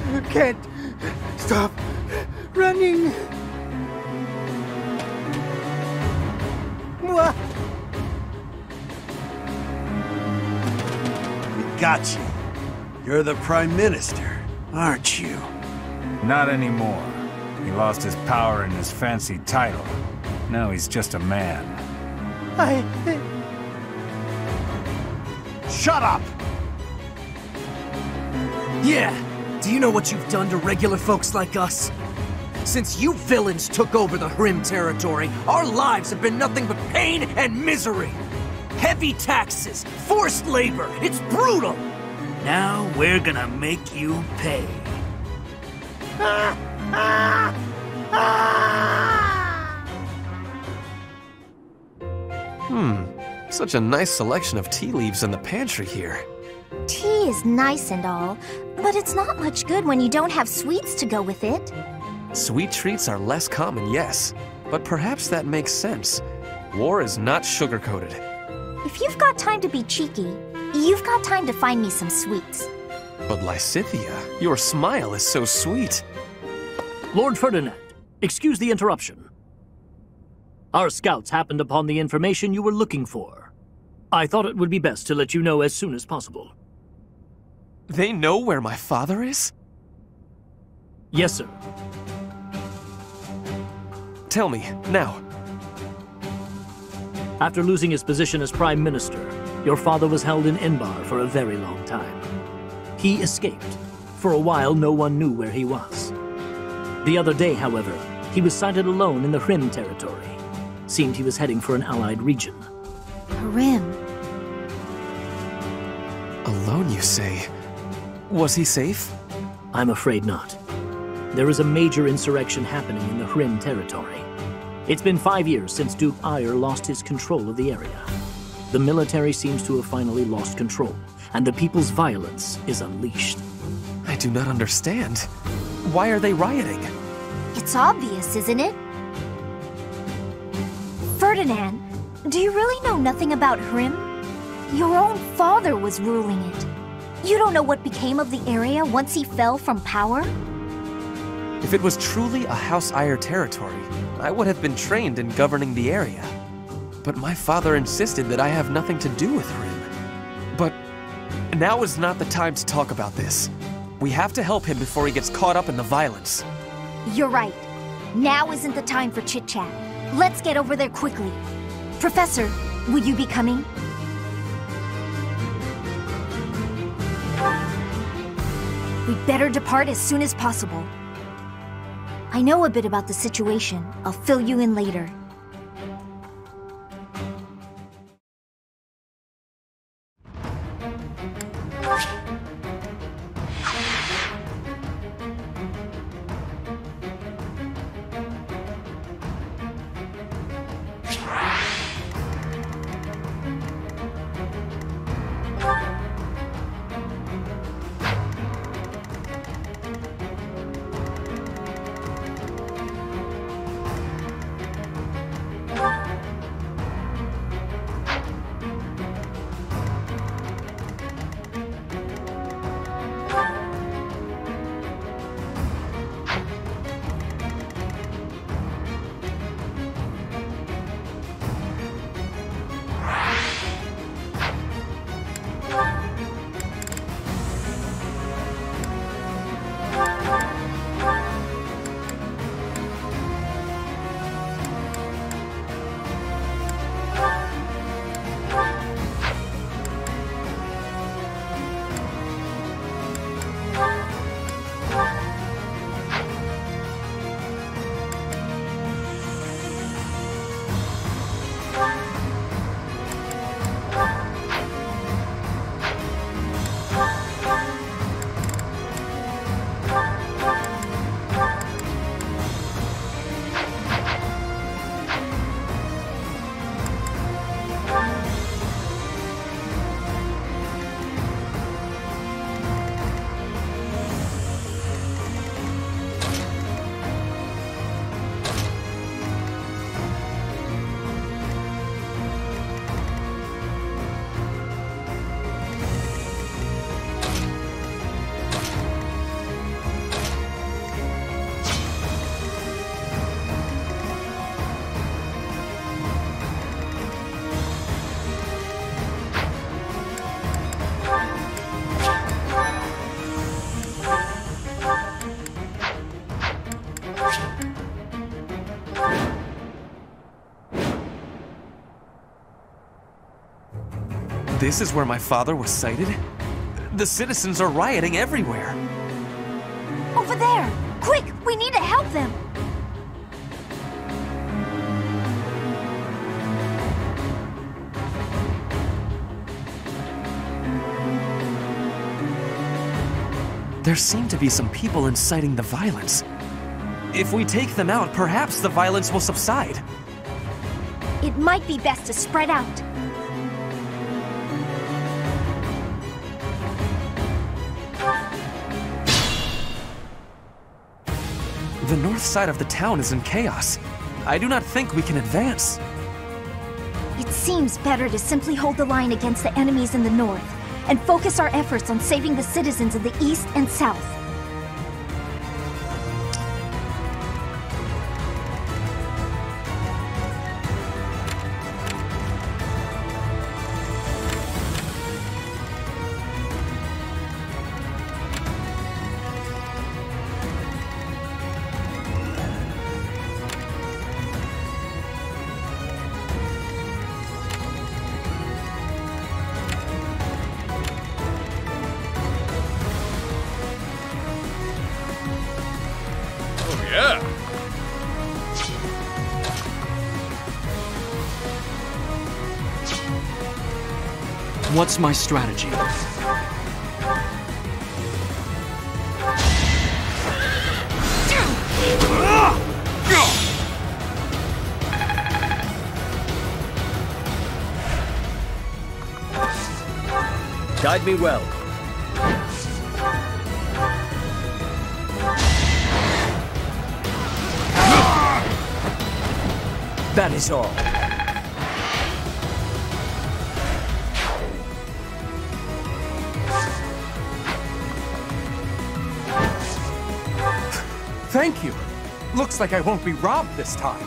can't stop running. Wha- We got you. You're the Prime Minister, aren't you? Not anymore. He lost his power and his fancy title. Now he's just a man. Shut up! Yeah! Do you know what you've done to regular folks like us? Since you villains took over the Hrim territory, our lives have been nothing but pain and misery! Heavy taxes, forced labor, it's brutal! Now we're gonna make you pay. Such a nice selection of tea leaves in the pantry here. Tea is nice and all, but it's not much good when you don't have sweets to go with it. Sweet treats are less common, yes. But perhaps that makes sense. War is not sugar-coated. If you've got time to be cheeky, you've got time to find me some sweets. But Lysithea, your smile is so sweet. Lord Ferdinand, excuse the interruption. Our scouts happened upon the information you were looking for. I thought it would be best to let you know as soon as possible. They know where my father is? Yes, sir. Tell me, now. After losing his position as Prime Minister, your father was held in Enbar for a very long time. He escaped. For a while, no one knew where he was. The other day, however, he was sighted alone in the Hrim territory. Seemed he was heading for an allied region. Hrim. Alone, you say? Was he safe? I'm afraid not. There is a major insurrection happening in the Hrim territory. It's been 5 years since Duke Aegir lost his control of the area. The military seems to have finally lost control, and the people's violence is unleashed. I do not understand. Why are they rioting? It's obvious, isn't it? Ferdinand, do you really know nothing about Hrim? Your own father was ruling it. You don't know what became of the area once he fell from power? If it was truly a House Aegir territory, I would have been trained in governing the area. But my father insisted that I have nothing to do with Hrim. But now is not the time to talk about this. We have to help him before he gets caught up in the violence. You're right. Now isn't the time for chit-chat. Let's get over there quickly. Professor, will you be coming? We'd better depart as soon as possible. I know a bit about the situation. I'll fill you in later. This is where my father was sighted? The citizens are rioting everywhere. Over there! Quick! We need to help them! There seem to be some people inciting the violence. If we take them out, perhaps the violence will subside. It might be best to spread out. The north side of the town is in chaos. I do not think we can advance. It seems better to simply hold the line against the enemies in the north, and focus our efforts on saving the citizens of the east and south. Yeah. What's my strategy? Guide me well. That is all. Thank you. Looks like I won't be robbed this time.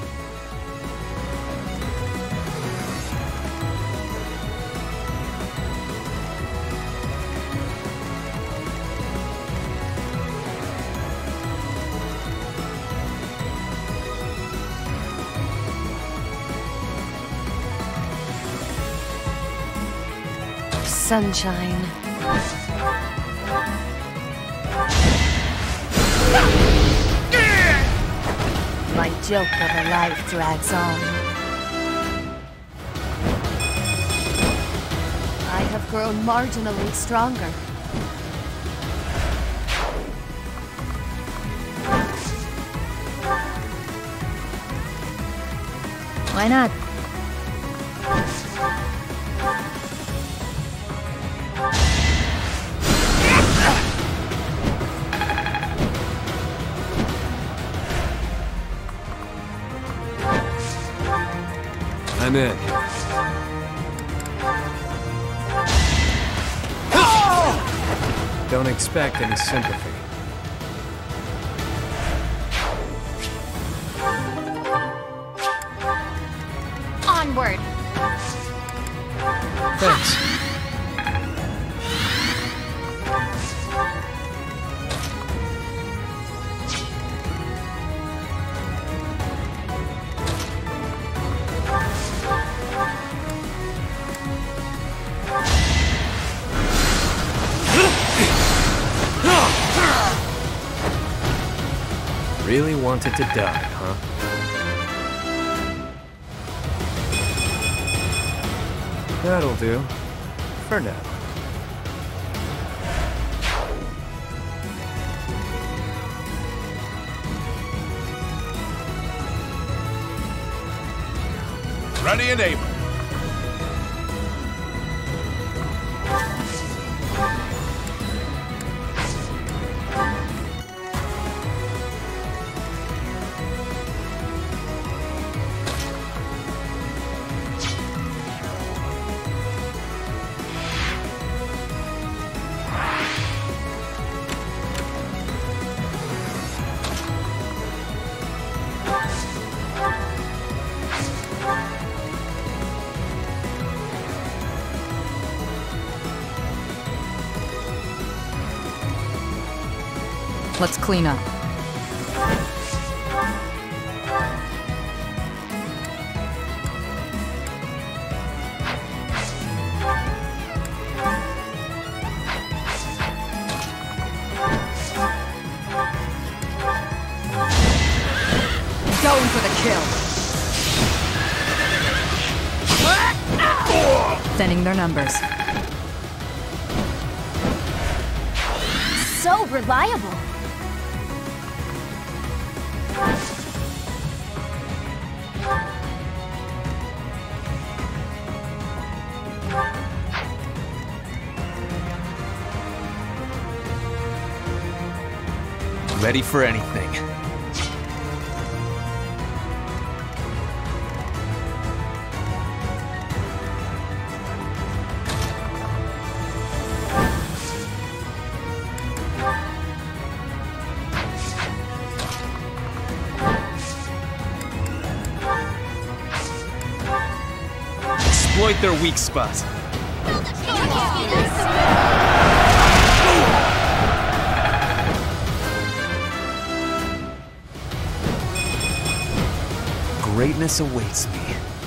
Sunshine. My joke of a life drags on. I have grown marginally stronger. Why not? I'm in. Don't expect any sympathy. Onward! Thanks. Really wanted to die, huh? That'll do. For now. Ready and able. Let's clean up. kill. Thinning their numbers. So reliable. Ready for anything. Exploit their weak spot. Greatness awaits me.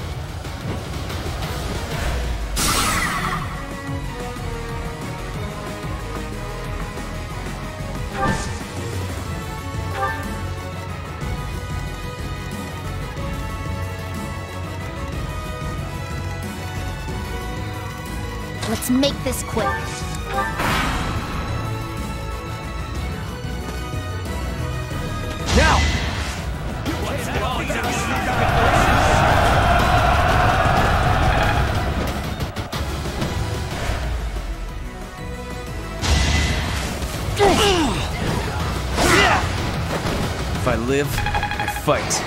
Let's make this quick. Now! If I live, I fight.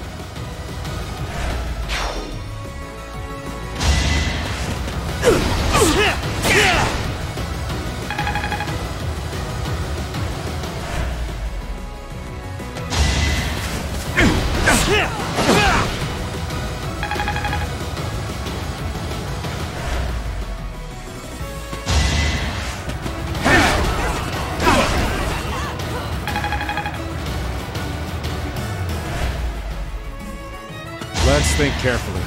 Let's think carefully.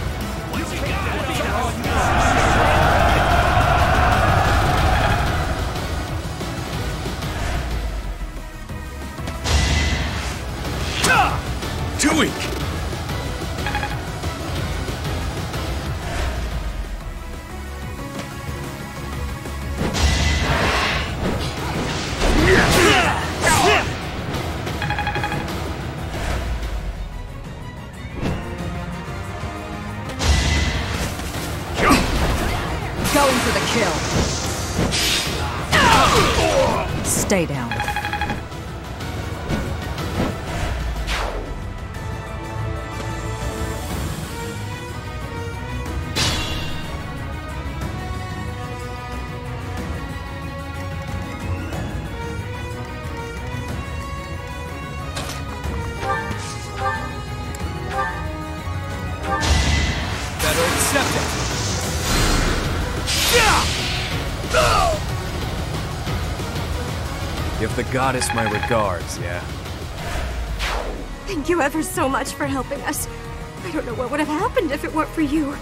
Too weak! Going for the kill. Stay down. Better accept it. Give the goddess my regards, yeah? Thank you ever so much for helping us. I don't know what would have happened if it weren't for you.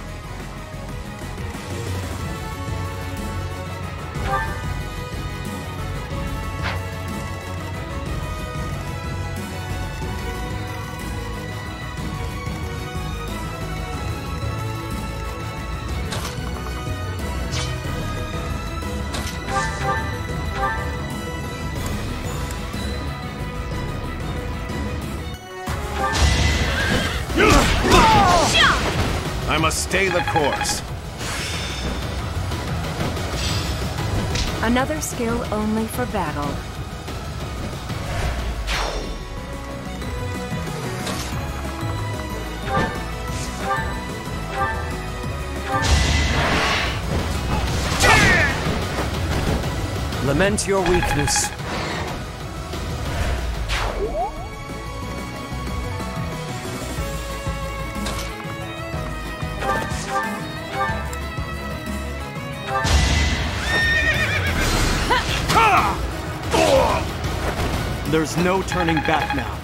I must stay the course. Another skill only for battle. Lament your weakness. There's no turning back now.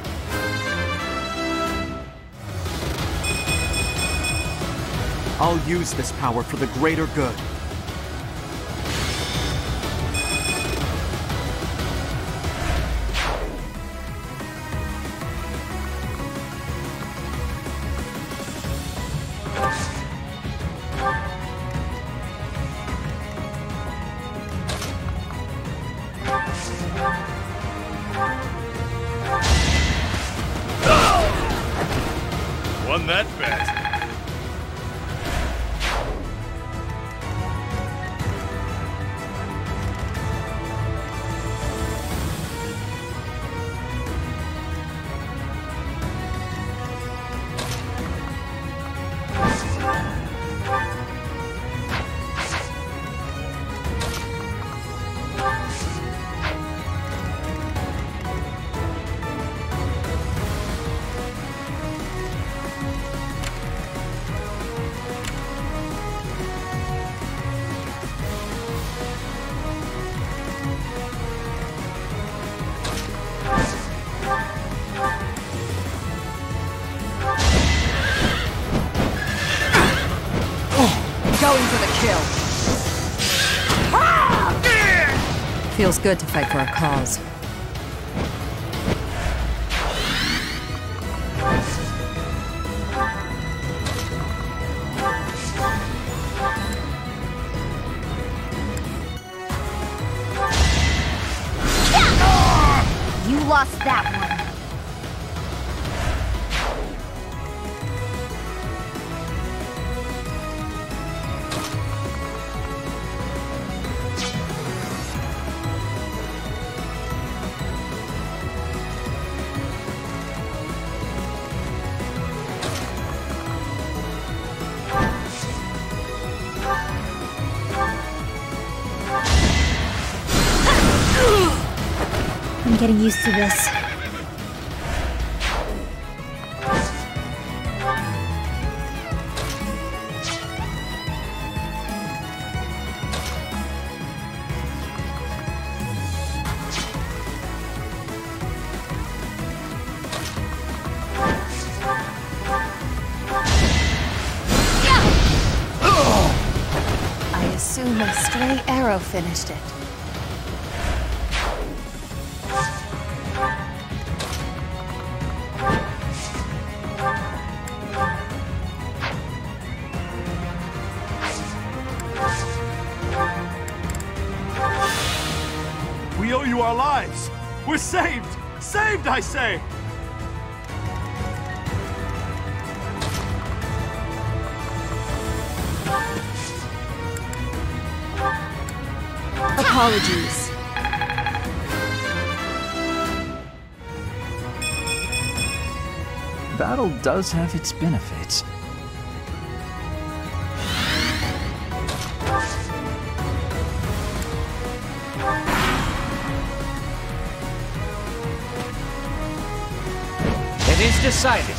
I'll use this power for the greater good. Won that bet. Going for the kill. Feels good to fight for a cause. You lost that one. I'm getting used to this. I assume a stray arrow finished it. We owe you our lives. We're saved! Saved, I say! Apologies. Battle does have its benefits. It is decided.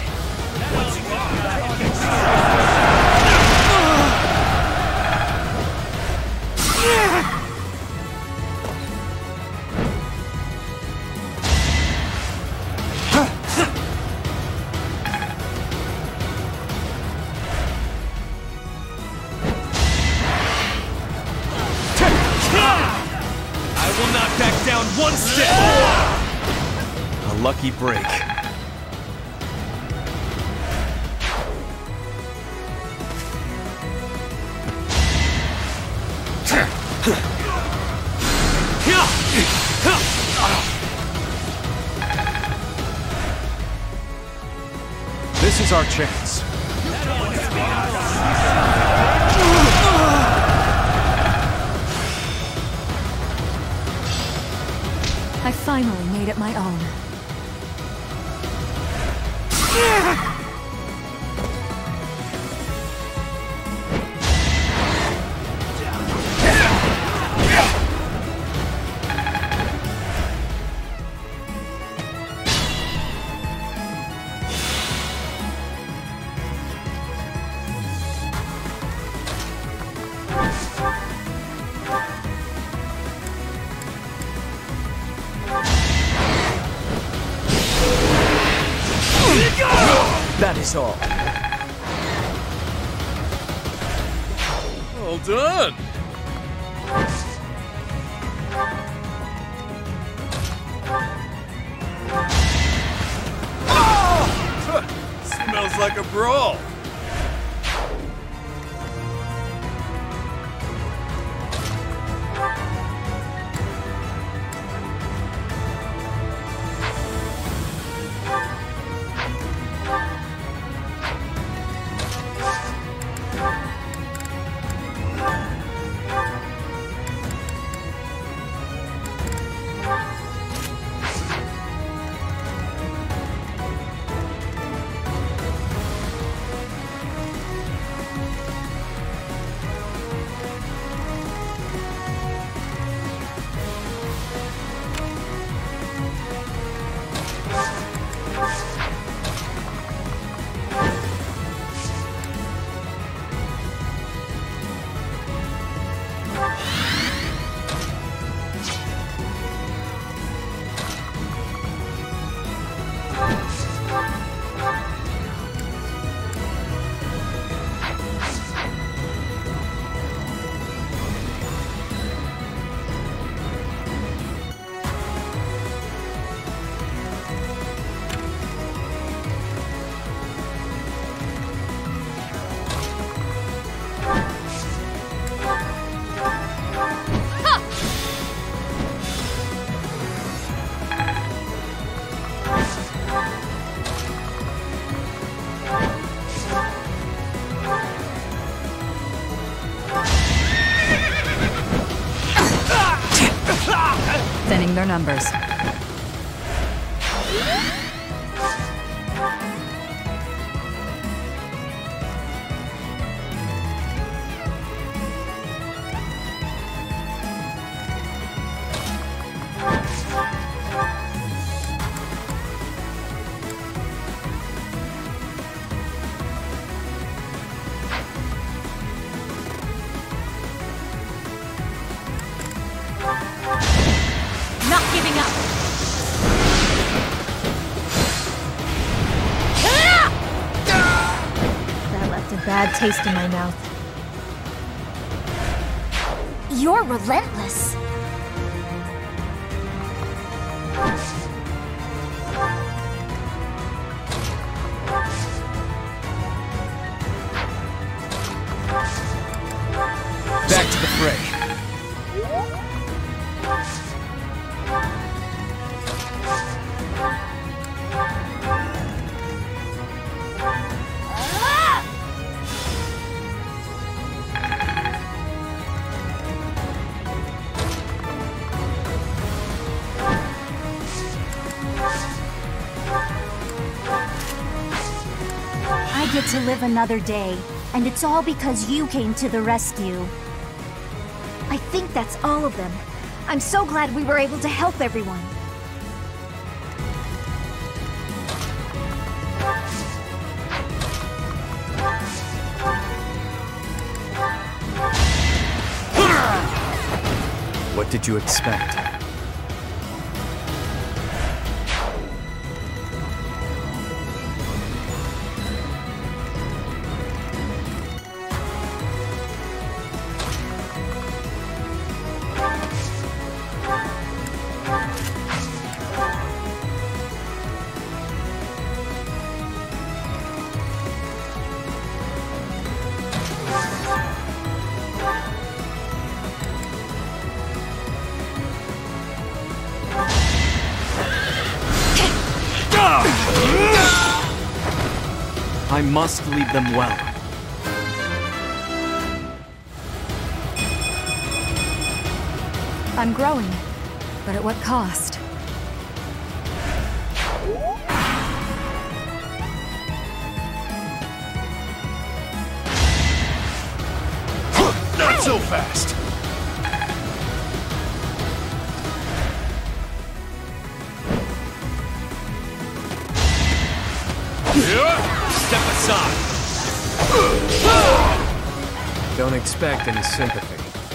I will not back down one step! A lucky break. This is our chance. I finally made it my own. That is all. Well done! Smells like a brawl. Thinning their numbers. Not giving up! That left a bad taste in my mouth. You're relentless. Back to the fray. I get to live another day, and it's all because you came to the rescue. I think that's all of them. I'm so glad we were able to help everyone. What did you expect? I must lead them well. I'm growing, but at what cost? Not so fast! Step aside! Don't expect any sympathy.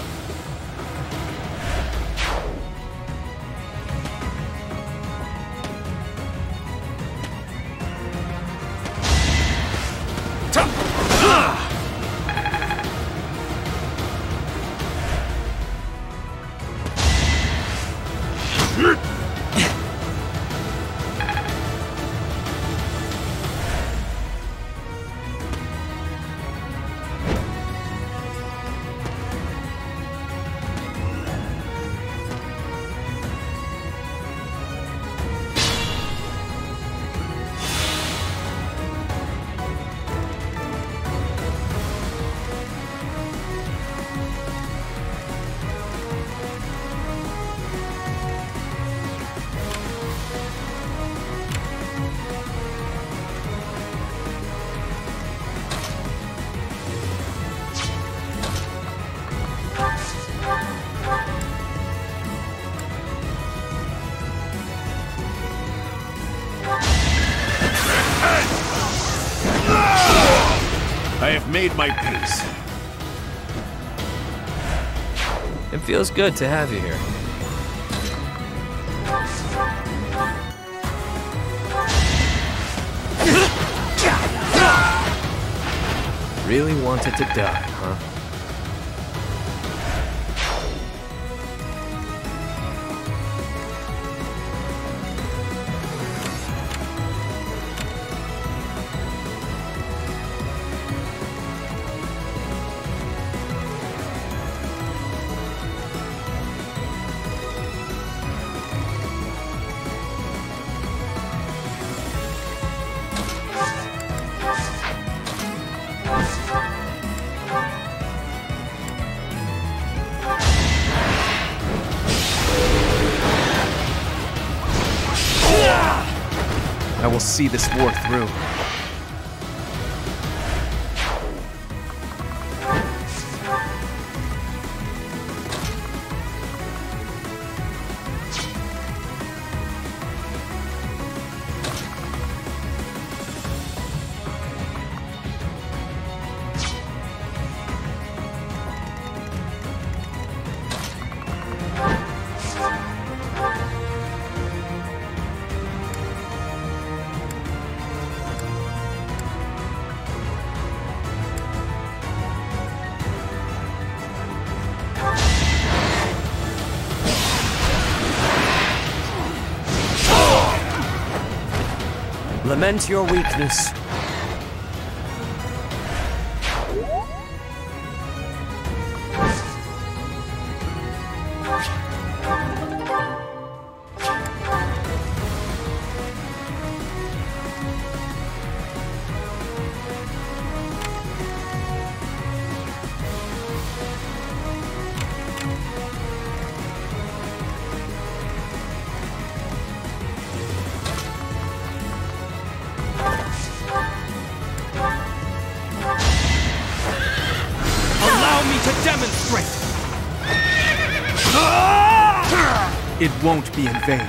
I have made my peace. It feels good to have you here. Really wanted to die, huh? I will see this war through. Lament your weakness. To demonstrate! It won't be in vain.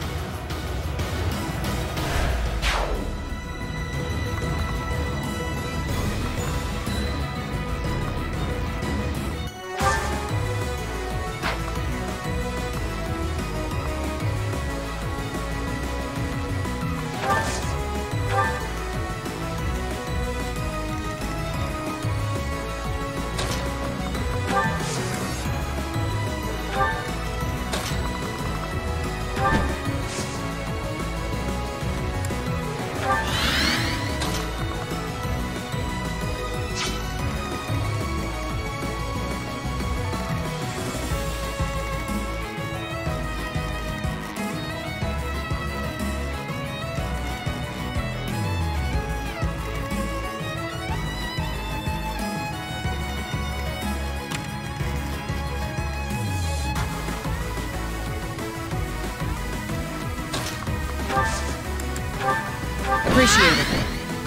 Appreciate it.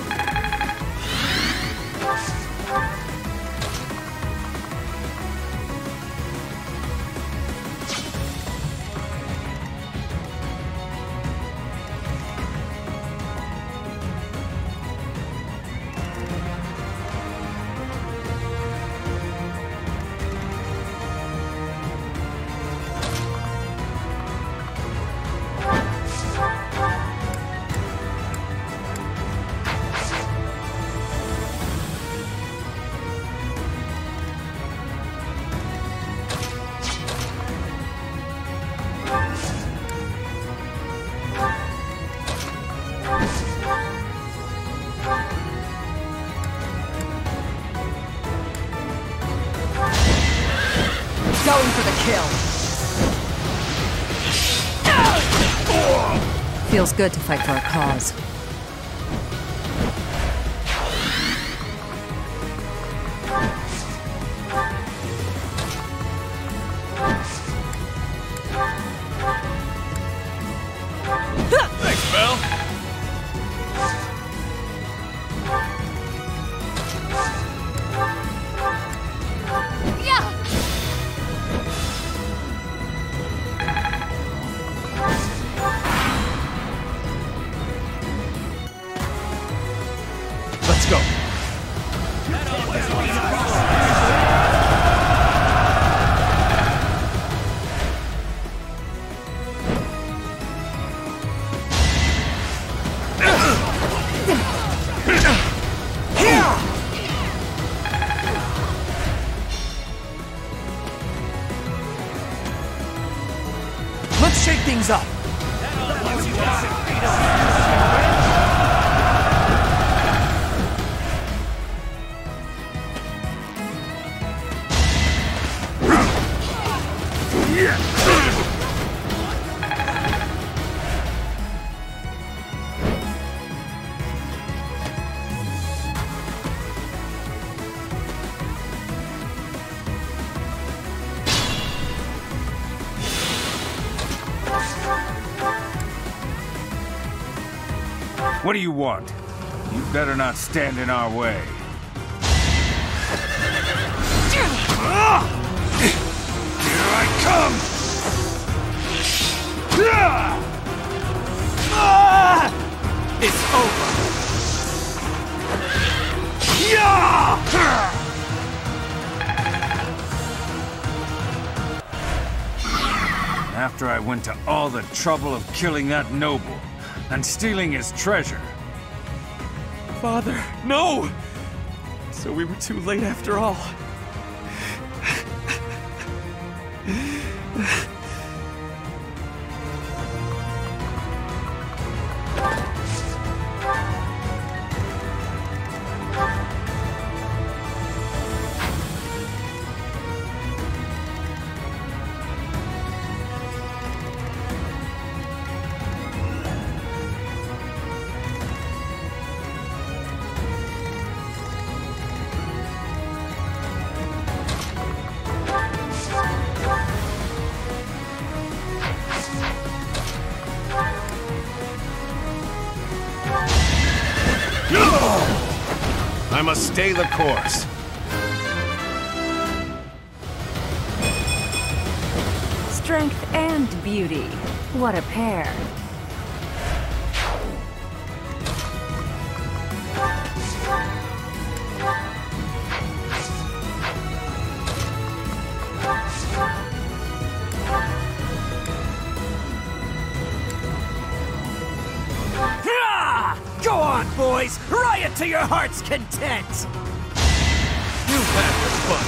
Going for the kill. Feels good to fight for a cause. Thanks, Belle. Let's go. Let's shake things up. What do you want? You better not stand in our way. Here I come! It's over! After I went to all the trouble of killing that noble and stealing his treasure. Father, no! So we were too late after all. I must stay the course. Strength and beauty. What a pair. Go on, boys! Riot to your heart's content! You've had your fun.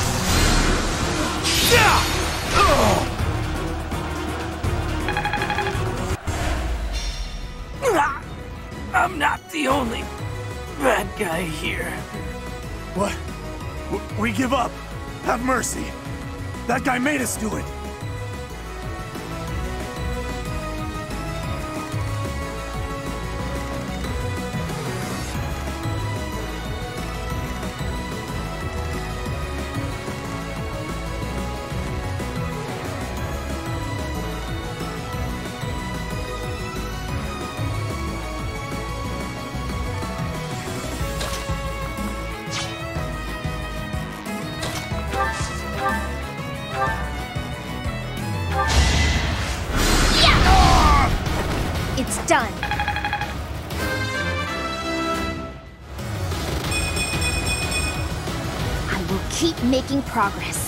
I'm not the only bad guy here. What? We give up. Have mercy. That guy made us do it. It's done. I will keep making progress.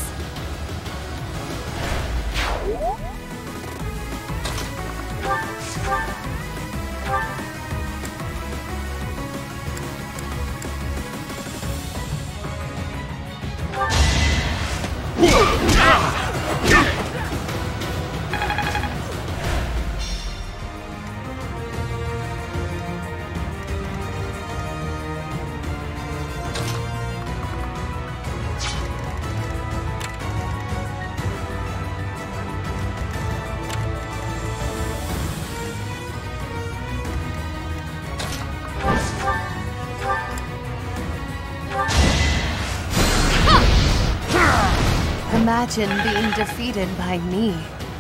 Imagine being defeated by me.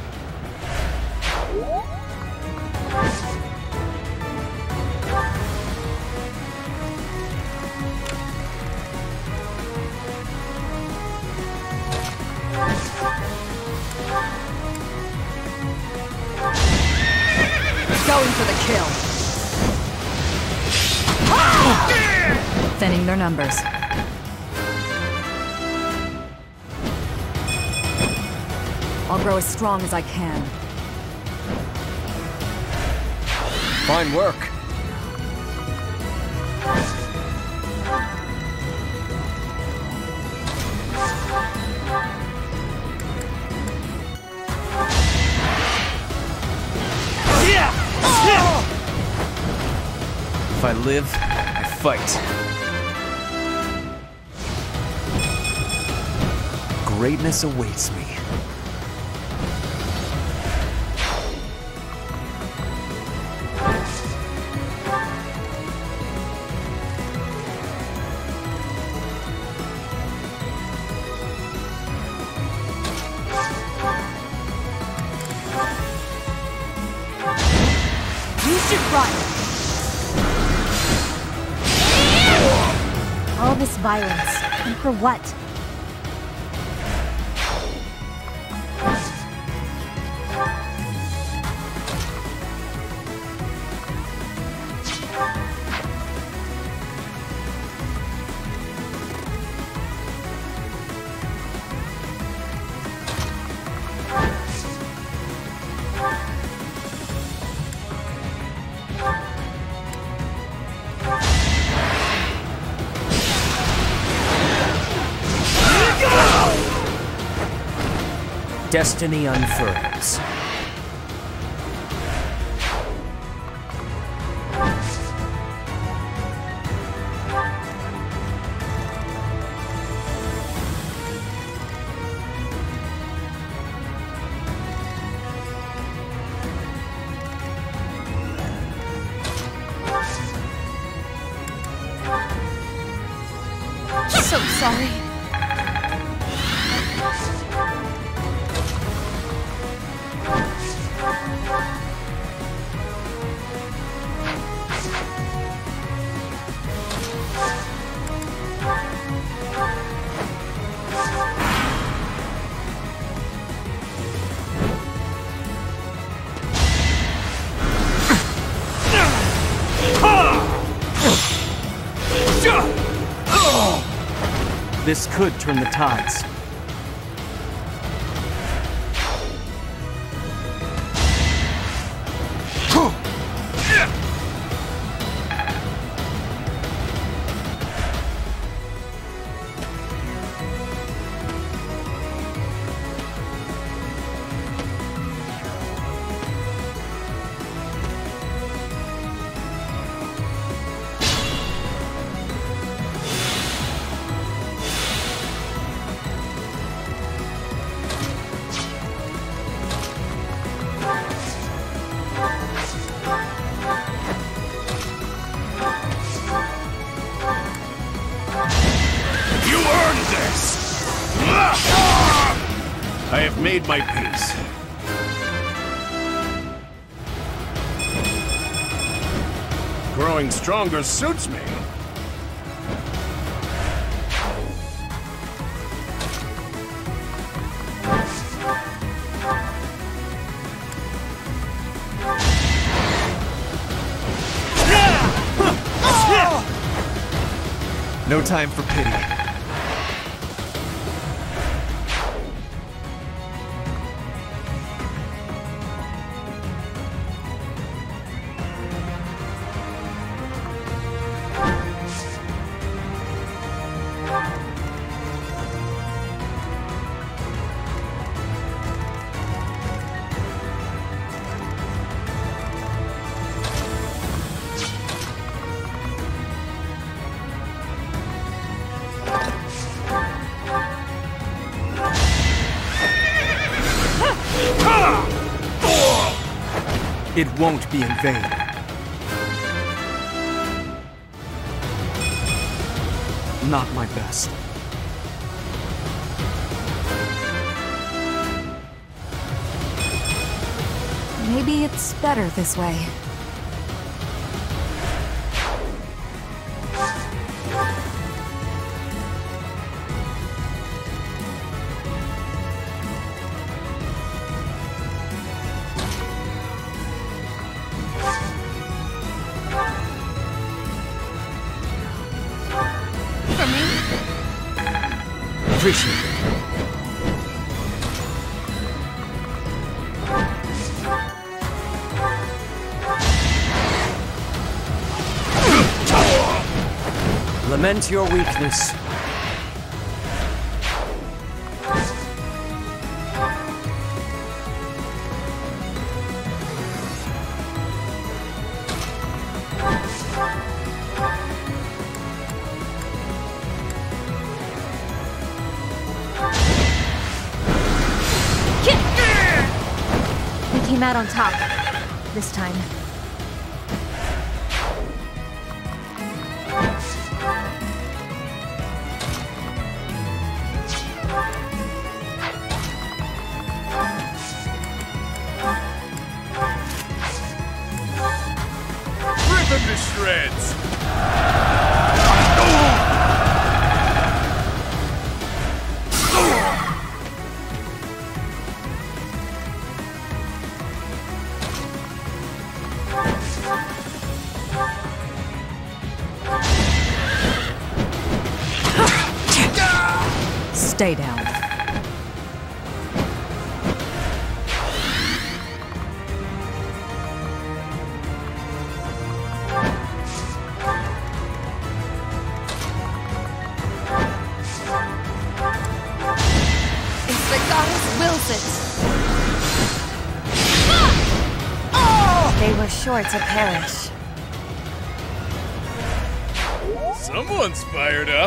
Going for the kill. Thinning their numbers. I'll grow as strong as I can. Fine work. If I live, I fight. Greatness awaits me. You should run! All this violence, and for what? Destiny unfurls. So sorry. This could turn the tides. I have made my peace. Growing stronger suits me. No time for pity. It won't be in vain. Not my best. Maybe it's better this way. Appreciate it. Lament your weakness. Came out on top this time. Rip him to shreds! Stay down. If the goddess wills it. They were sure to perish. Someone's fired up.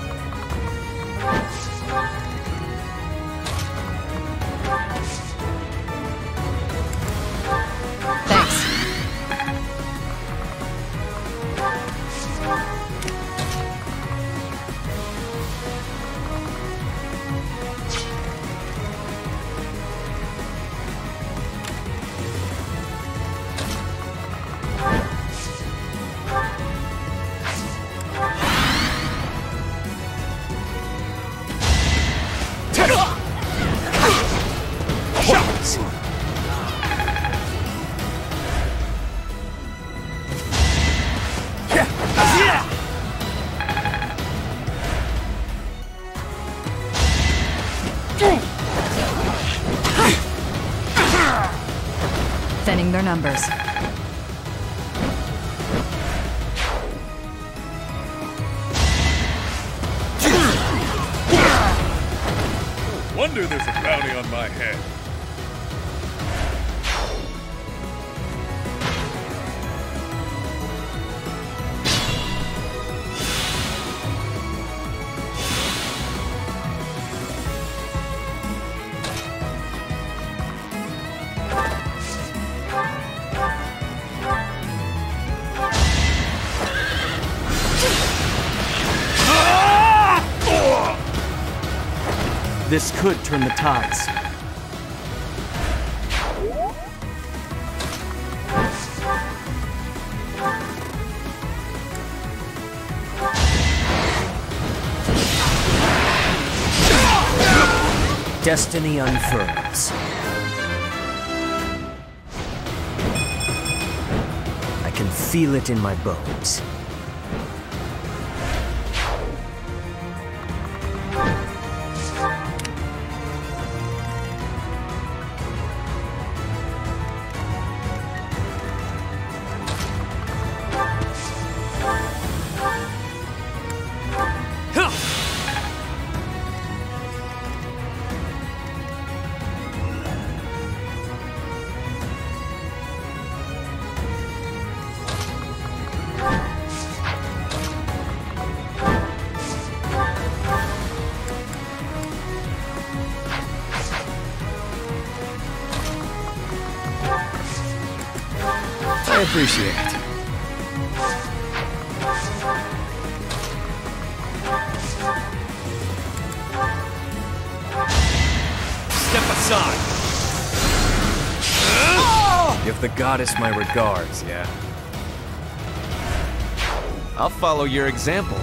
Thanks. Thinning their numbers. Wonder there's a bounty on my head. This could turn the tides. Destiny unfurls. I can feel it in my bones. I appreciate it. Step aside. Give the goddess my regards, yeah? I'll follow your example.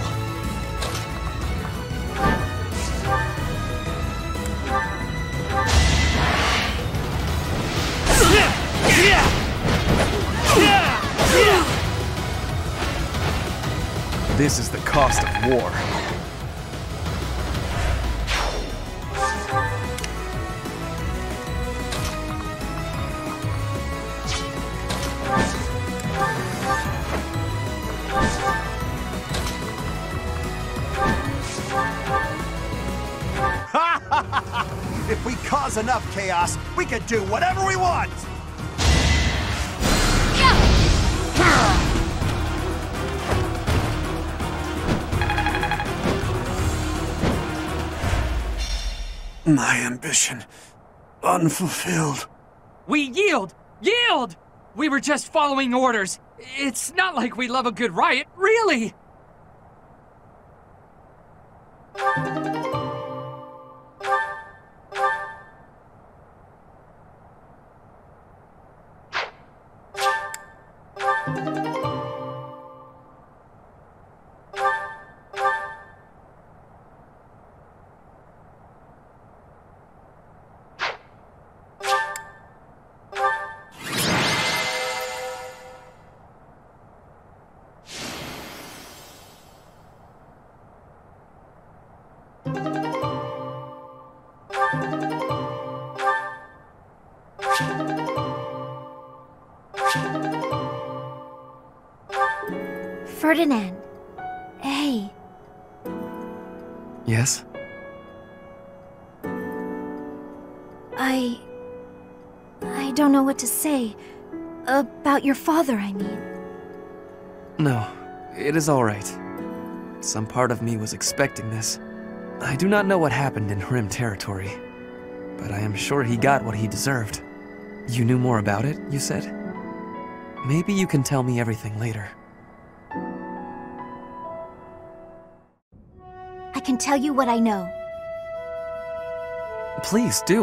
This is the cost of war. If we cause enough chaos, we can do whatever we want! My ambition unfulfilled. We yield! Yield! We were just following orders. It's not like we love a good riot, really! Ferdinand. Hey. Yes? I don't know what to say. About your father, I mean. No, it is all right. Some part of me was expecting this. I do not know what happened in Hrim territory, but I am sure he got what he deserved. You knew more about it, you said? Maybe you can tell me everything later. I can tell you what I know. Please do.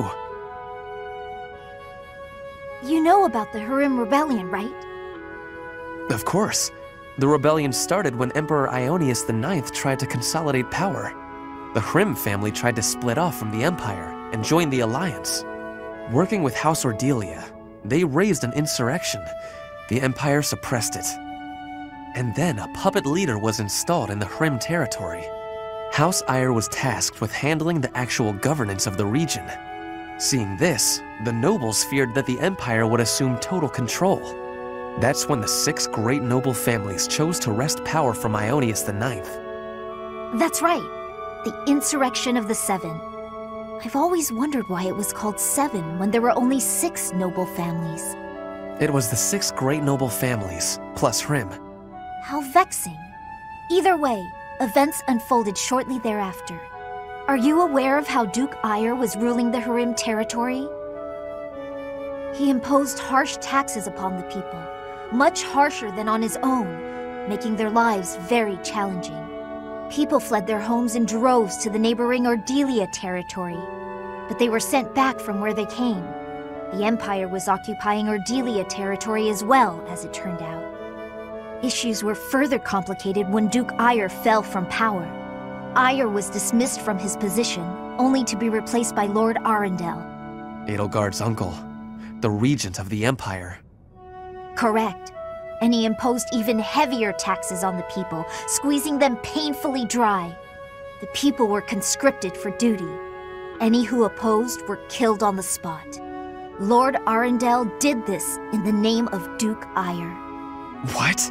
You know about the Hrim Rebellion, right? Of course. The rebellion started when Emperor Ionius IX tried to consolidate power. The Hrim family tried to split off from the Empire and join the Alliance. Working with House Ordelia, they raised an insurrection. The Empire suppressed it. And then a puppet leader was installed in the Hrim territory. House Aiur was tasked with handling the actual governance of the region. Seeing this, the nobles feared that the Empire would assume total control. That's when the 6 great noble families chose to wrest power from Ionius IX. That's right. The Insurrection of the Seven. I've always wondered why it was called Seven when there were only 6 noble families. It was the 6 great noble families, plus Hrim. How vexing. Either way, events unfolded shortly thereafter. Are you aware of how Duke Aiur was ruling the Hrim territory? He imposed harsh taxes upon the people, much harsher than on his own, making their lives very challenging. People fled their homes in droves to the neighboring Ordelia territory, but they were sent back from where they came. The Empire was occupying Ordelia territory as well, as it turned out. Issues were further complicated when Duke Aiur fell from power. Aiur was dismissed from his position, only to be replaced by Lord Arundel. Edelgard's uncle, the regent of the Empire. Correct. And he imposed even heavier taxes on the people, squeezing them painfully dry. The people were conscripted for duty. Any who opposed were killed on the spot. Lord Arundel did this in the name of Duke Aiur. What?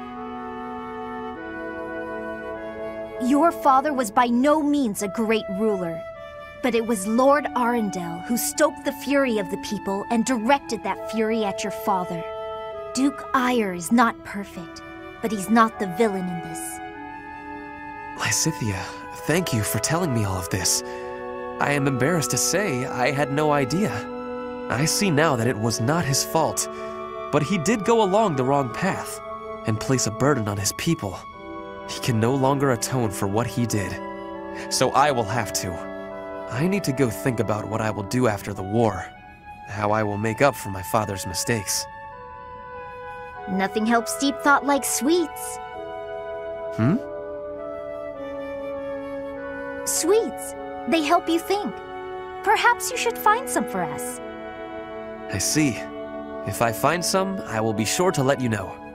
Your father was by no means a great ruler, but it was Lord Arundel who stoked the fury of the people and directed that fury at your father. Duke Aiur is not perfect, but he's not the villain in this. Lysithea, thank you for telling me all of this. I am embarrassed to say I had no idea. I see now that it was not his fault, but he did go along the wrong path and place a burden on his people. He can no longer atone for what he did, so I will have to. I need to go think about what I will do after the war, how I will make up for my father's mistakes. Nothing helps deep thought like sweets. Sweets. They help you think. Perhaps you should find some for us. I see. If I find some, I will be sure to let you know.